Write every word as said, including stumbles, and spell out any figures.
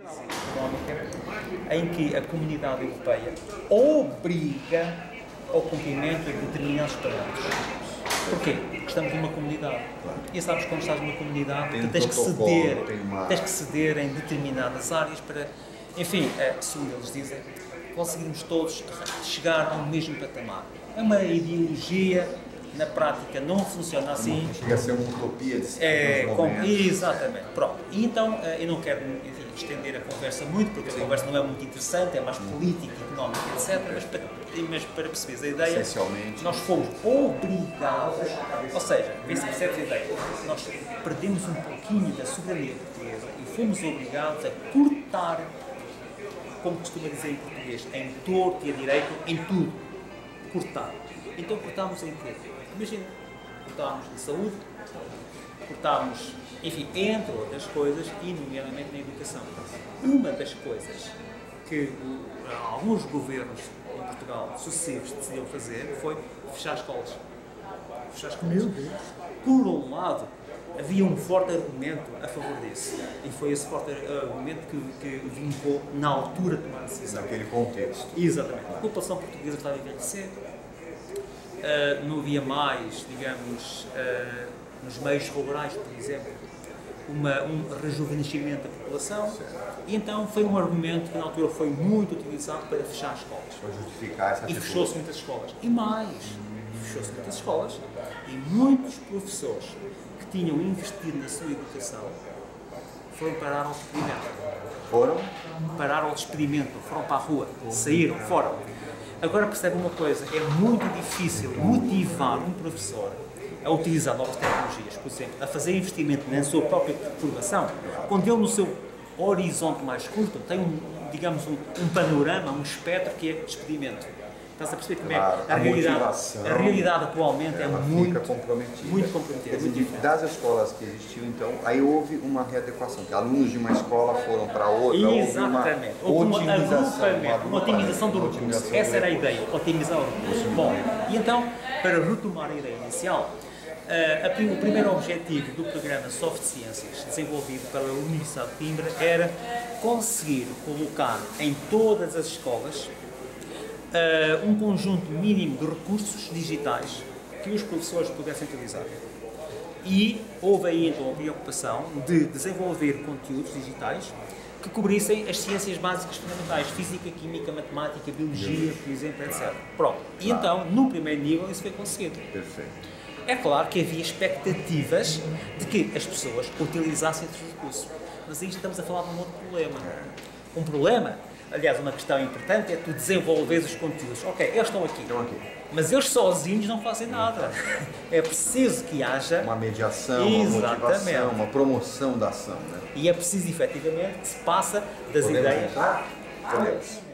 económica em que a comunidade europeia obriga ao cumprimento de determinados parâmetros. Porquê? Porque estamos numa comunidade. E sabes, quando estás numa comunidade, tem tu tens que ceder, tens que ceder em determinadas áreas para, enfim, segundo eles dizem, conseguirmos todos chegar ao mesmo patamar. É uma ideologia, na prática não funciona assim. Chega a ser uma utopia de é, com, Exatamente. Pronto. E então, eu não quero, enfim, estender a conversa muito, porque a conversa não é muito interessante, é mais política, económica, etcétera. Mas para, mas para perceberes a ideia, essencialmente, nós fomos obrigados, ou seja, vê se percebes a ideia, nós perdemos um pouquinho da soberania portuguesa e fomos obrigados a cortar, como costuma dizer em português, em torto e a direito, em tudo. Cortar. Então cortámos em quê? Imagina, cortámos em saúde, cortámos, enfim, entre outras coisas, e nomeadamente na educação. Uma das coisas que uh, alguns governos em Portugal sucessivos decidiram fazer foi fechar escolas. Fechar escolas. Por um lado, havia um forte argumento a favor disso, e foi esse forte argumento que, que vincou na altura de tomar a decisão. Naquele contexto. Exatamente. A população portuguesa estava a envelhecer, uh, não havia mais, digamos, uh, nos meios rurais, por exemplo, uma, um rejuvenescimento da população, e então foi um argumento que na altura foi muito utilizado para fechar escolas. Para justificar essa E fechou-se muitas escolas. E mais, fechou-se muitas escolas, e muitos professores que tinham investido na sua educação foram parar ao despedimento. Foram? Pararam ao despedimento, foram para a rua, saíram, fora. Agora percebe uma coisa, é muito difícil motivar um professor a utilizar novas tecnologias, por exemplo, a fazer investimento na sua própria formação, quando ele no seu horizonte mais curto tem, um, digamos, um, um panorama, um espectro que é despedimento. Estás a perceber como é claro, a, a realidade? A realidade atualmente é muito comprometida. Muito comprometida. Dizer, muito das escolas que existiam, então, aí houve uma readequação, que alunos de uma escola foram para outra. Exatamente. Houve uma, uma otimização, uma otimização do recurso. Essa era a ideia, otimizar o recurso. Bom, e então, para retomar a ideia inicial, uh, o primeiro objetivo do programa Soft Ciências, desenvolvido pela Universidade de Coimbra, era conseguir colocar em todas as escolas Uh, um conjunto mínimo de recursos digitais que os professores pudessem utilizar. E houve aí então a preocupação de desenvolver conteúdos digitais que cobrissem as ciências básicas fundamentais, física, química, matemática, biologia, por exemplo, etcétera. Pronto. E claro. Então, no primeiro nível, isso foi conseguido. Perfeito. É claro que havia expectativas de que as pessoas utilizassem esses recursos. Mas aí estamos a falar de um outro problema. Um problema, aliás, uma questão importante é tu desenvolveres os conteúdos. Ok, eles estão aqui, estão aqui. Mas eles sozinhos não fazem nada. É preciso que haja uma mediação, uma motivação, uma promoção da ação. Né? E é preciso, efetivamente, que se passa das Podemos ideias. Entrar? Podemos.